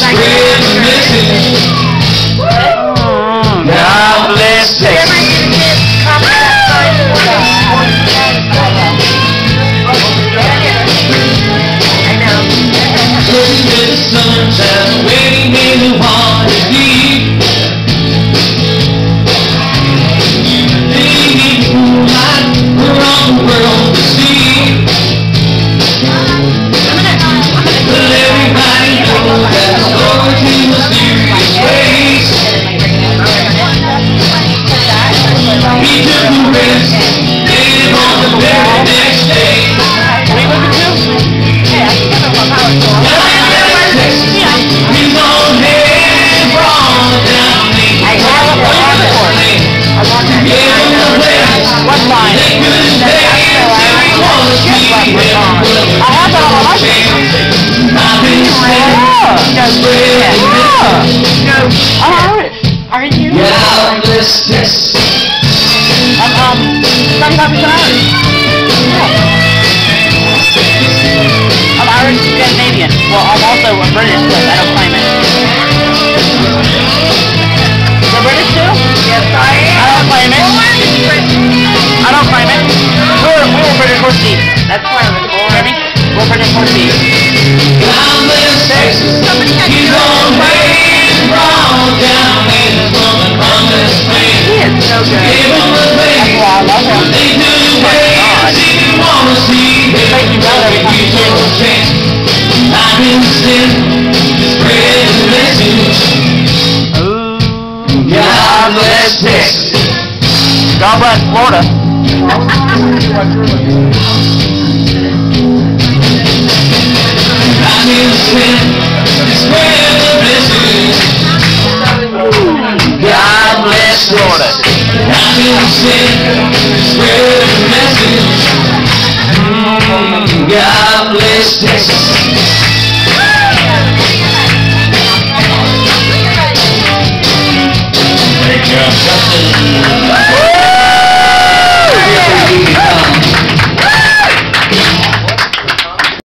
spread the message. God bless Texas. Looking at the sunshine, waiting in the heart of deep. Thinking moonlight around the world to see. But everybody knows that the story's in mysterious ways. He took a rest, laid on the very next day. God bless Texas. I'm Irish Scandinavian. Well, I'm also a British, but I don't claim it. You're British too? Yes, I am. I don't claim it. I don't claim it. We're British horse teeth. That's why I was born. We're British horse teeth. God bless Texas. He's on way wrong down in from the promised land. He is so good. Give him a place. That's why I love him. They do ways if you want to see. They make you know every time you take a chance. I've been sent to spread the message. God bless Texas. God bless Florida. I've been sent to spread the message. God bless Florida. I've been sent to spread the message. God bless Texas. Thank you.